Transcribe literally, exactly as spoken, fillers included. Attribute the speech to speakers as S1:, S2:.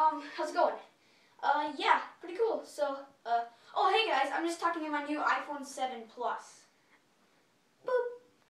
S1: um, how's it going? Uh, yeah, pretty cool. So, uh, oh, hey guys, I'm just talking to my new iPhone seven Plus.